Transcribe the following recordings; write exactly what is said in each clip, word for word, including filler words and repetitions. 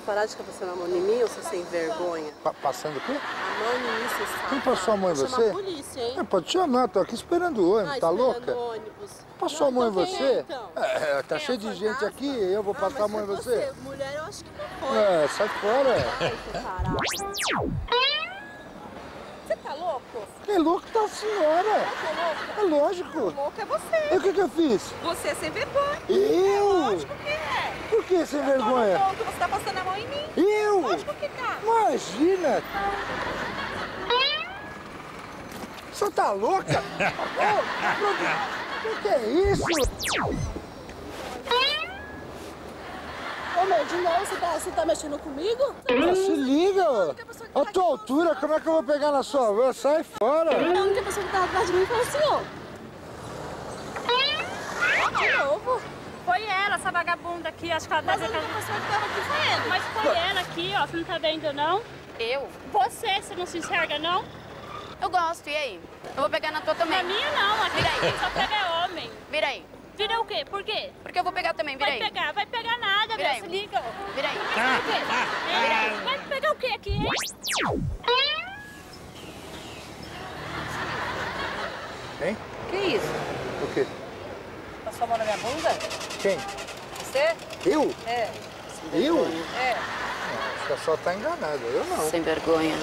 parar de passar a mão em mim, ou você sem vergonha? Pa passando o quê? A mão em mim, você sabe. Quem passou a mão em você? Vou chamar a polícia, hein? É, pode chamar, tô aqui esperando o ônibus, Ah, tá esperando louca? o ônibus. Passou Não, a mão então em quem você? É, então? É, tá Quem cheio é, de fantasma? gente aqui e eu vou Ah, passar a mas mão em foi você? Mulher, eu acho que não foi. É, sai fora. Ai, seu tarado. Você tá louco? Que louco tá a senhora? Eu tô louca? É lógico. Louco é você. E o que que eu fiz? Você é sem vergonha. Eu? Lógico que é. Por que sem vergonha? Tô no ponto, você tá passando a mão em mim. Eu? Lógico que tá. Imagina! Você tá louca? O que, que é isso? Ô, meu, de novo, você tá, você tá mexendo comigo? Ah, se liga, ó. A tua altura, como é que eu vou pegar na sua mão? Sai fora! A única pessoa que tava atrás de mim foi o senhor. De novo? Foi ela, essa vagabunda aqui, acho que ela Mas a deve... única pessoa que tava aqui foi ele. Mas foi ela aqui, ó, você não tá vendo, não? Eu? Você, você não se enxerga, não? Eu gosto, e aí? Eu vou pegar na tua também. Na minha, não, aqui Vira aí. só pega homem. Vira aí. Vira o quê? Por quê? Porque eu vou pegar também, vira Vai aí. pegar, vai pegar nada, Vira velho, aí. se liga. Vira aí. Por quê? É, vai pegar o quê aqui, hein? Hein? Que isso? O quê? Passou a mão na minha bunda? Quem? Você? Eu? É. Eu? É. Acho que a só tá enganada, eu não. Sem vergonha.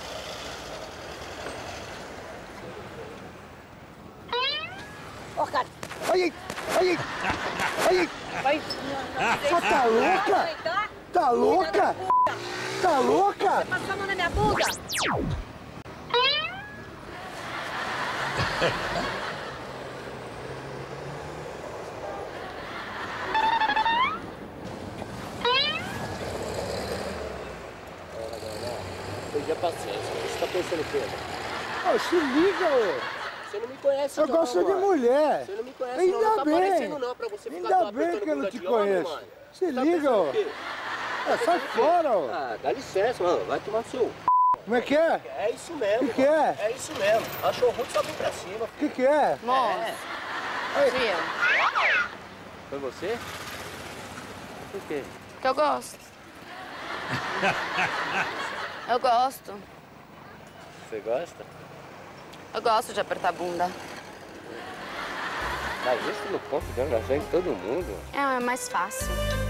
Ó, cara. Ai, ai, ai, ai, Vai. Você tá louca? Tá? Tá louca? Tá louca? Passou a mão na minha bunda? Perdi a paciência. Você tá pensando o quê? Ô, se liga, ô. Você não me conhece, Eu não, gosto de mano. mulher. Você não me conhece, Ainda não. Não tá bem. aparecendo, não, pra você ficar Ainda lá bem apertando que eu não bunda te de homem, conheço. mano. Se Tá liga, pensando ó. o quê? É, sai fora, ó. Ah, dá licença, mano. Vai tomar no seu... Como é que é? É isso mesmo. O que que mano. é? É isso mesmo. Achou ruim, só vem pra cima. O que que é? Moço. Ai. Fui eu. Foi você? Por quê? Que eu gosto. Eu gosto. Você gosta? Eu gosto de apertar a bunda. Mas isso no ponto de engajar em todo mundo. É, é mais fácil.